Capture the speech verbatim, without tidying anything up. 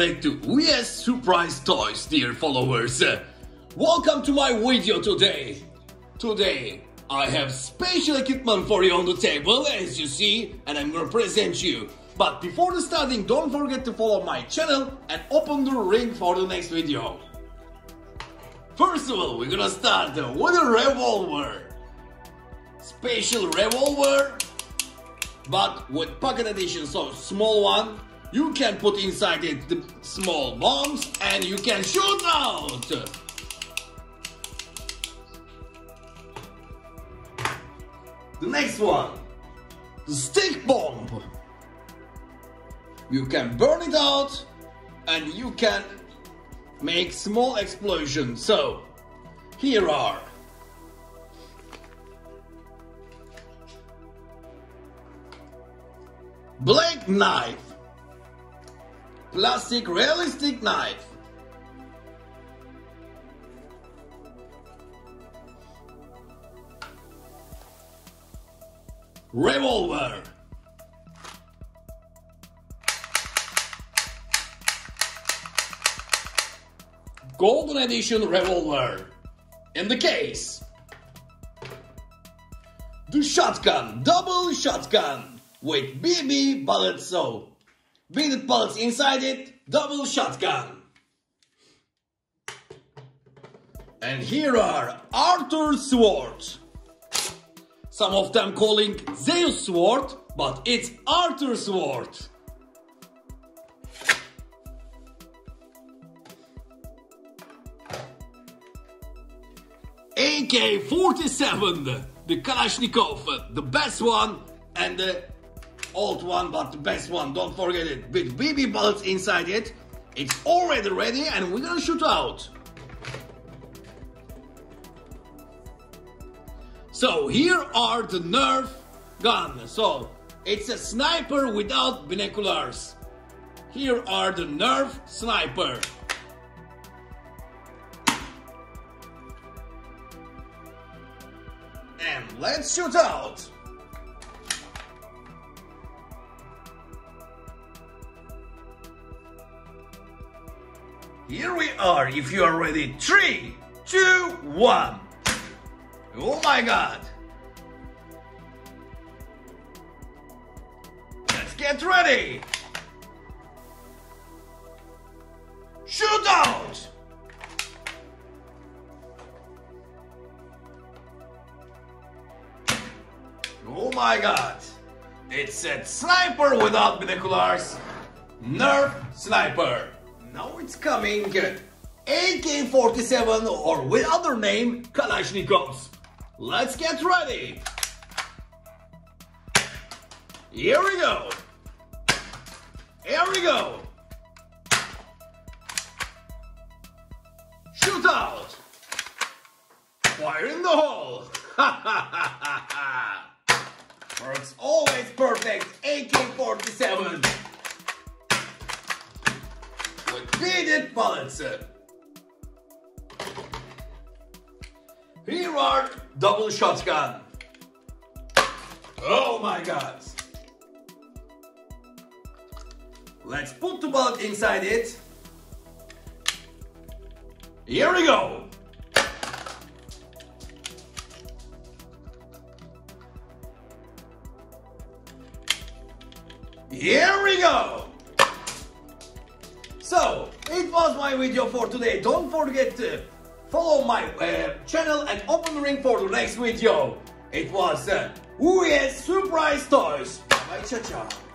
back to U S Surprise Toys, dear followers. Welcome to my video today. Today I have special equipment for you on the table, as you see, and I'm gonna present you. But before the starting, don't forget to follow my channel and open the ring for the next video. First of all, we're gonna start with a revolver. Special revolver, but with pocket edition, so small one. You can put inside it the small bombs and you can shoot out. The next one, the stick bomb. You can burn it out and you can make small explosions. So here are black knife, plastic realistic knife, revolver, golden edition revolver in the case, the shotgun, double shotgun with B B bullets, so beaded bullets inside it, double shotgun. And here are Arthur's sword. Some of them calling Zeus sword, but it's Arthur's sword. A K forty-seven, the Kalashnikov, the best one and the old one, but the best one, don't forget it, with B B bullets inside it. It's already ready and we're gonna shoot out. So here are the Nerf gun. So it's a sniper without binoculars. Here are the Nerf sniper. And let's shoot out. Here we are, if you are ready. Three, two, one. Oh my god. Let's get ready. Shoot out. Oh my god. It's a sniper without binoculars. Nerf sniper. Now it's coming A K forty-seven, or with other name Kalashnikovs. Let's get ready. Here we go. Here we go. Shoot out. Fire in the hole. Works always perfect. A K forty-seven. With beaded bullets. Here are double shotgun. Oh my god. Let's put the bullet inside it. Here we go. Here we go. So, it was my video for today. Don't forget to follow my uh, channel and open the ring for the next video. It was uh, U S Surprise Toys. Bye, ciao, ciao.